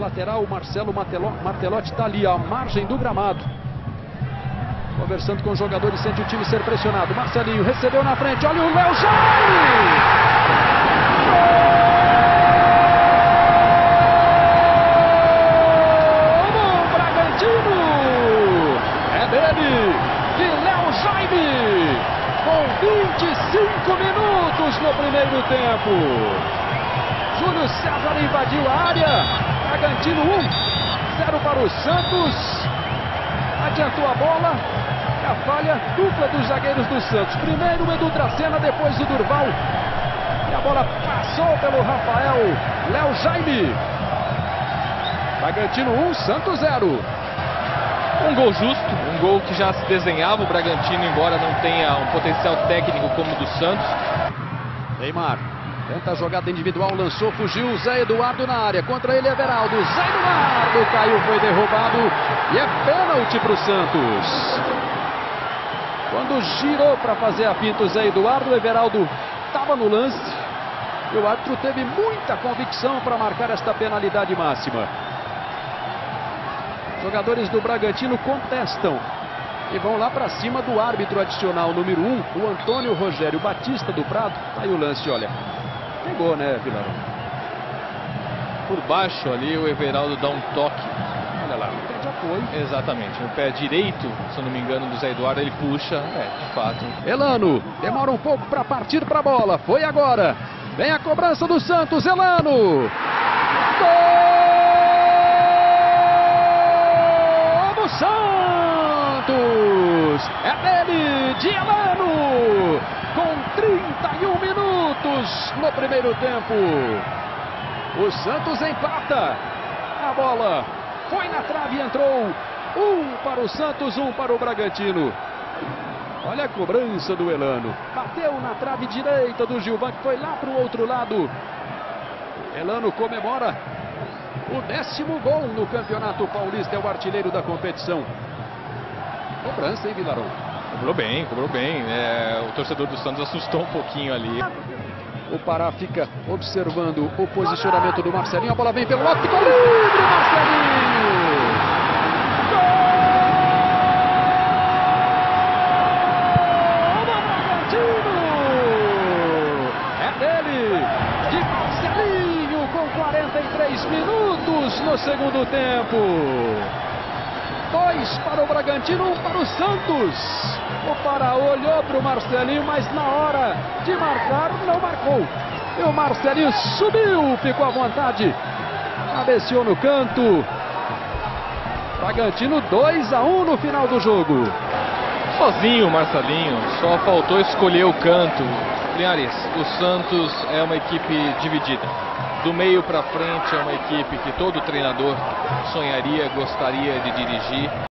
lateral, o Marcelo Martelotti está ali à margem do gramado, conversando com os jogadores, sente o time ser pressionado. Marcelinho recebeu na frente, olha o Léo Jaime! Gol! Bragantino! É dele, de Léo Jaime, com 25 minutos no primeiro tempo. Júlio César invadiu a área, Bragantino 1-0 para o Santos, adiantou a bola, a falha dupla dos zagueiros do Santos, primeiro o Edu Dracena, depois o Durval, e a bola passou pelo Rafael Léo Jaime. Bragantino 1, Santos 0. Um gol justo, um gol que já se desenhava, o Bragantino, embora não tenha um potencial técnico como o do Santos. Neymar tenta a jogada individual, lançou, fugiu, Zé Eduardo na área, contra ele Everaldo, Zé Eduardo caiu, foi derrubado e é pênalti para o Santos. Quando girou para fazer a finta o Zé Eduardo, o Everaldo estava no lance e o árbitro teve muita convicção para marcar esta penalidade máxima. Jogadores do Bragantino contestam e vão lá para cima do árbitro adicional número 1, o Antônio Rogério Batista do Prado. Tá aí o lance, olha. Pegou, né, Vilarão? Por baixo ali o Everaldo dá um toque. Olha lá, o pé de apoio. Exatamente, o pé direito, se eu não me engano, do Zé Eduardo, ele puxa, de fato. Elano, demora um pouco para partir para a bola, foi agora. Vem a cobrança do Santos, Elano. Gol do Santos! É dele, de Elano, com 31 minutos no primeiro tempo. O Santos empata. A bola foi na trave e entrou. 1 para o Santos, 1 para o Bragantino. Olha a cobrança do Elano. Bateu na trave direita do Gilvan, que foi lá para o outro lado. Elano comemora o 10º gol no Campeonato Paulista. É o artilheiro da competição. Cobrança, hein, Vilarão? Cobrou bem, cobrou bem. O torcedor do Santos assustou um pouquinho ali. O Pará fica observando o posicionamento do Marcelinho. A bola vem pelo lado, ficou livre, Marcelinho! Gol do Bragantino! É dele, de Marcelinho, com 43 minutos no segundo tempo. 2 para o Bragantino, 1 para o Santos. O Pará olhou para o Marcelinho, mas na hora de marcar, não marcou. E o Marcelinho subiu, ficou à vontade. Cabeceou no canto. Bragantino 2-1 no final do jogo. Sozinho o Marcelinho, só faltou escolher o canto. Linhares, o Santos é uma equipe dividida. Do meio para frente é uma equipe que todo treinador sonharia, gostaria de dirigir.